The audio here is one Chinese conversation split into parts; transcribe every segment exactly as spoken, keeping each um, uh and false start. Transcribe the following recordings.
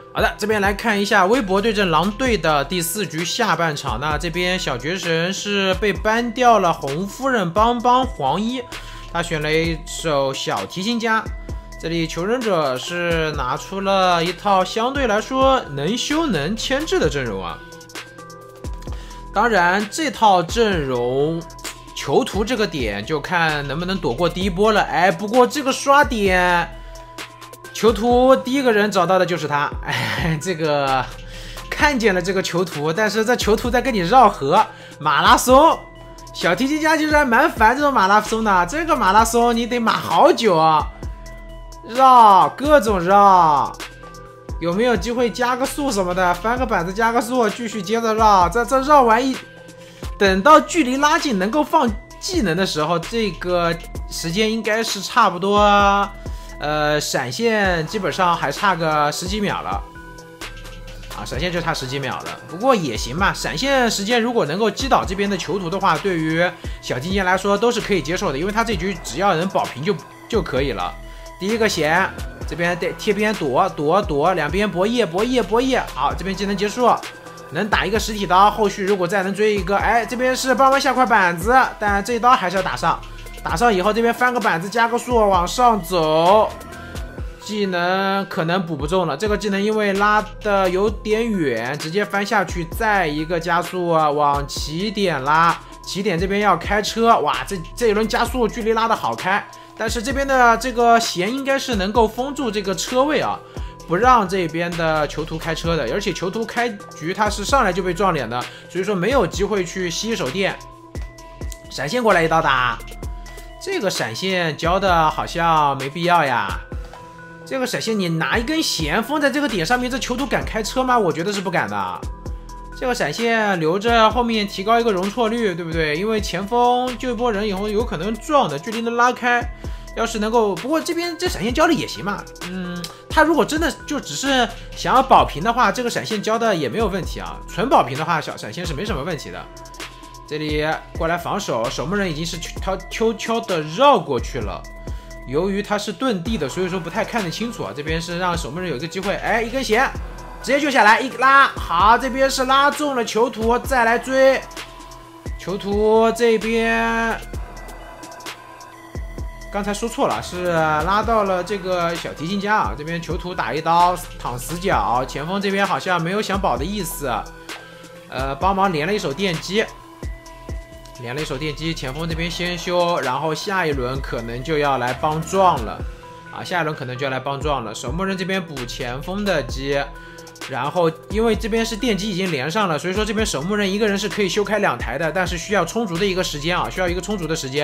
好的，这边来看一下微博对阵狼队的第四局下半场。那这边小绝神是被ban掉了红夫人帮帮黄衣，他选了一手小提琴家。这里求生者是拿出了一套相对来说能修能牵制的阵容啊。当然，这套阵容囚徒这个点就看能不能躲过第一波了。哎，不过这个刷点。囚徒第一个人找到的就是他，哎，这个看见了这个囚徒，但是这囚徒在跟你绕河马拉松，小提琴家就是还蛮烦这种马拉松的，这个马拉松你得马好久啊，绕各种绕，有没有机会加个速什么的，翻个板子加个速，继续接着绕，这这绕完一，等到距离拉近能够放技能的时候，这个时间应该是差不多。呃，闪现基本上还差个十几秒了，啊，闪现就差十几秒了，不过也行吧。闪现时间如果能够击倒这边的囚徒的话，对于小金剑来说都是可以接受的，因为他这局只要能保平就就可以了。第一个弦，这边得贴边躲躲躲，两边博弈博弈博弈，好，这边技能结束，能打一个实体刀，后续如果再能追一个，哎，这边是帮忙下块板子，但这一刀还是要打上。打上以后，这边翻个板子，加个速往上走，技能可能补不中了。这个技能因为拉的有点远，直接翻下去，再一个加速啊，往起点拉。起点这边要开车，哇，这这一轮加速距离拉的好开，但是这边的这个弦应该是能够封住这个车位啊，不让这边的囚徒开车的。而且囚徒开局他是上来就被撞脸的，所以说没有机会去吸手电。闪现过来一刀打。这个闪现教的好像没必要呀。这个闪现你拿一根弦封在这个点上面，这囚徒敢开车吗？我觉得是不敢的。这个闪现留着后面提高一个容错率，对不对？因为前锋救一波人以后有可能撞的，距离能拉开。要是能够，不过这边这闪现教的也行嘛。嗯，他如果真的就只是想要保平的话，这个闪现教的也没有问题啊。纯保平的话，小闪现是没什么问题的。这里过来防守，守门人已经是悄悄悄的绕过去了。由于他是遁地的，所以说不太看得清楚啊。这边是让守门人有一个机会，哎，一根弦直接就下来，一拉好，这边是拉中了囚徒，再来追。囚徒这边刚才说错了，是拉到了这个小提琴家啊。这边囚徒打一刀躺死角，前锋这边好像没有想保的意思，呃，帮忙连了一手电击。连了一手电击，前锋这边先修，然后下一轮可能就要来帮撞了啊！下一轮可能就要来帮撞了。守门人这边补前锋的击，然后因为这边是电击已经连上了，所以说这边守门人一个人是可以修开两台的，但是需要充足的一个时间啊，需要一个充足的时间。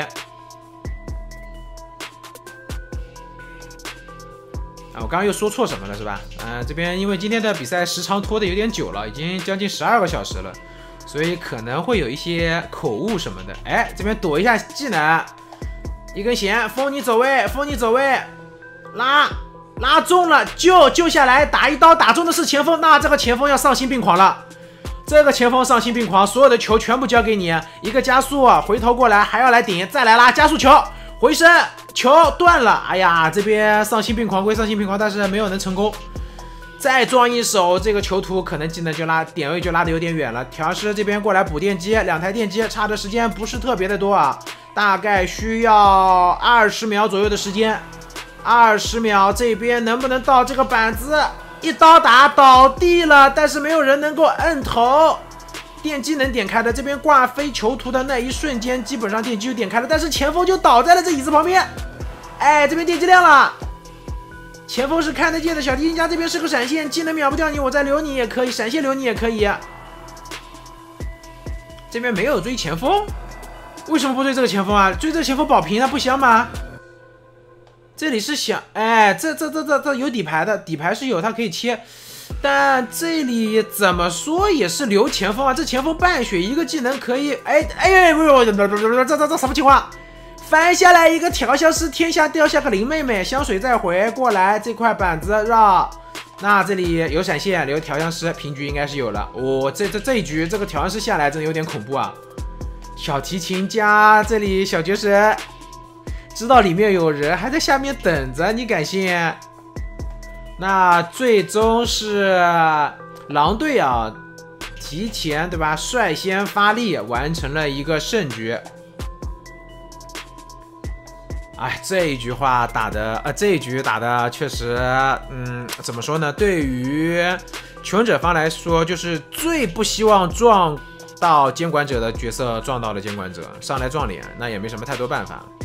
啊，我刚刚又说错什么了是吧？嗯、呃，这边因为今天的比赛时长拖得有点久了，已经将近十二个小时了。所以可能会有一些口误什么的。哎，这边躲一下技能，一根弦封你走位，封你走位，拉拉中了，救救下来，打一刀打中的是前锋，那这个前锋要丧心病狂了。这个前锋丧心病狂，所有的球全部交给你，一个加速，回头过来还要来顶，再来拉加速球，回身球断了。哎呀，这边丧心病狂归丧心病狂，但是没有能成功。再撞一手，这个囚徒可能技能就拉点位就拉得有点远了。调师这边过来补电机，两台电机差的时间不是特别的多啊，大概需要二十秒左右的时间。二十秒，这边能不能到这个板子？一刀打倒地了，但是没有人能够摁头。电机能点开的，这边挂飞囚徒的那一瞬间，基本上电机就点开了，但是前锋就倒在了这椅子旁边。哎，这边电机亮了。前锋是看得见的，小提琴家这边是个闪现，技能秒不掉你，我再留你也可以，闪现留你也可以。这边没有追前锋，为什么不追这个前锋啊？追这个前锋保平啊，不香吗？这里是想，哎，这这这这这有底牌的，底牌是有，它可以切，但这里怎么说也是留前锋啊。这前锋半血一个技能可以，哎哎，不是，这这这什么情况？翻下来一个调香师，天下掉下个林妹妹，香水再回过来，这块板子绕。那这里有闪现，留调香师，平局应该是有了。哦，这这这一局这个调香师下来真的有点恐怖啊！小提琴家这里小绝神知道里面有人，还在下面等着，你敢信？ 那最终是狼队啊，提前对吧，率先发力，完成了一个胜局。哎，这一局话打的，呃，这一局打的确实，嗯，怎么说呢？对于求生者方来说，就是最不希望撞到监管者的角色撞到了监管者，上来撞脸，那也没什么太多办法。